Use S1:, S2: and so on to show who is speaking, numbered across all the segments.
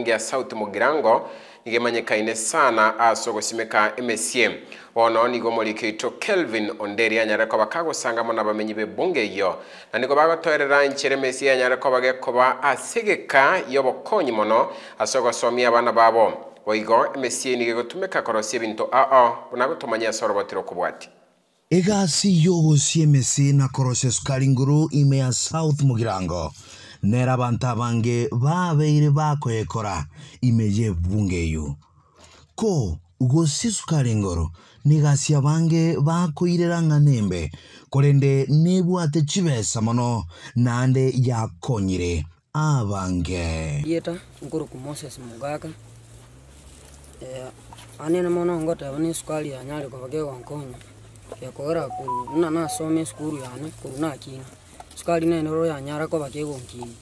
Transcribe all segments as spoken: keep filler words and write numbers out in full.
S1: bunge ya South Mugirango igemanyikaine sana aso gusimika M C M ono nigo mulikito Kelvin Onderi anyare ko bakagusangamo nabamenyi be bunge iyo na nigo bagotorera inchere M C M anyare ko bagekoba asegeka yobokonyi mono aso gosomia abana babo oigo M C M nige gutumika korosie bintu a a unagutumanya soro batiro kubwati
S2: egasi yogo C M C na korose sukari nguru ime ya South Mugirango nera banta bange babeire bakoekora imeje bunge yu ko ugo si sukari nguru nigasi abange bakoirera nganembe korende nebwate chibesa mono nande yakonyire abange
S3: yeta nguru ku Moses Mugaka eh anene mono ngota bani sukari ya nyali ko bage wankonya yakora ku na na some skuru yana ku na kina sukari nene ro ya nyara ko bage gonkini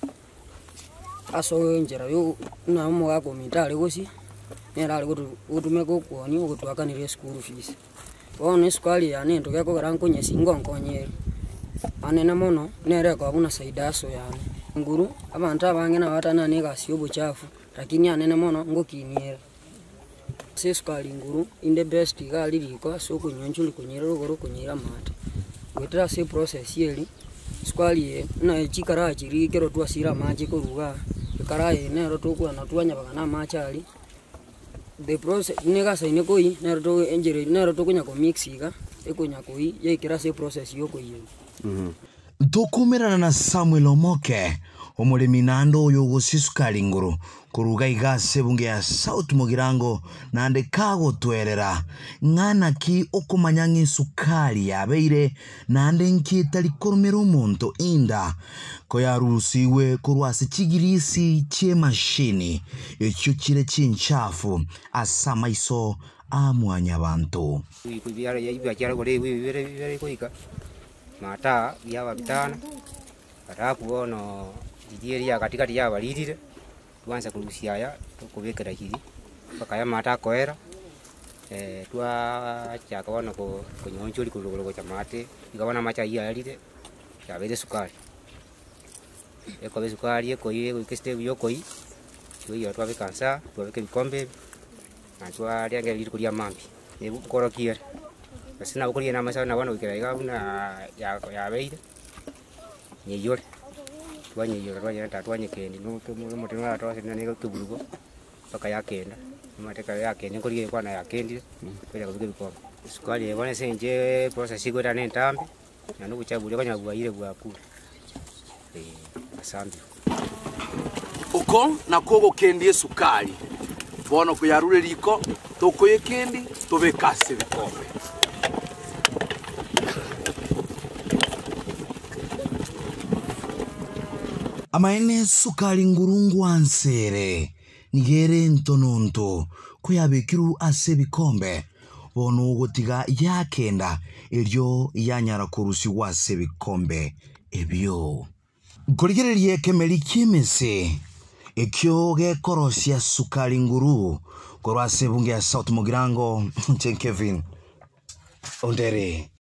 S3: aso njera yo na mo ga komitale gosi nera ali gutu utume ko kwoni ugutwakanire skuru fees wone sukari yana ndo gako garanko nyesingo nkonyere anene mono nere ko abuna saida aso yana nguru abantu abange na batana ne gasi obuchafu lakini anene mono ngokiniera se sukari nguru inde best gali liko so kunyonjuli kunyira rugoro kunyira mate wetera se process yeli sukari ye na chikara chiri kero twasira maji kuruga karaye nero tukwa na twanya bagana machali the process nega saine koi nero to enjere nero to kunya ko mixiga ekunya koi ye kira se process yoko ye
S2: mhm dokumerana na Samuel Omoke omulimi nando oyo gusisukari nguru kuruga igase bunge ya South Mugirango nande kago twerera ngana ki okumanya sukari yabeire nande nkitali koromero monto inda ko yarusiwe kurwase chigirisi che mashini ekyo kire chinchafu asama iso amwanya bantu
S4: kubyara yibya cyara gore bibere bibere koika mata byaba bitana arapu ono didieri ya katika ya balidire tuanza kurusia ya tukubekera hili paka ya mata koera eh twa chakaona ko kunyonjoli kulugolo cha mate ikabona macha ya alide ya bele sukari eko be sukari eko ile keste yoko yi tuyo twa bekansa twa beke bikombe na twa liange lili kulia mambi ne korokier basina ukulia na masa na wana ukira ikabuna ya ya beide ni yore twanye yore twanye tatwanye kendi no mo tena twase nane ko burugo paka yakenda mateka yakende kuri kwa na yakendi kwela kubiga bikombe sukari yabone senje process igora ne ntambi na no kuchabule kwanya bwaire bwakura eh asambi
S5: uko na kogo kendi sukari bono kuyarure liko tokoye kendi tobekase bikombe
S2: amaene sukari ngurungu ansere nigere ntononto kuyabekiru ase bikombe bono gotiga yakenda elyo yanyara kurusi wase bikombe ebyo gorigererie kemeli kimese ekyo gekorosia sukari nguru korwase bunge ya South Mugirango Kevin Onderi.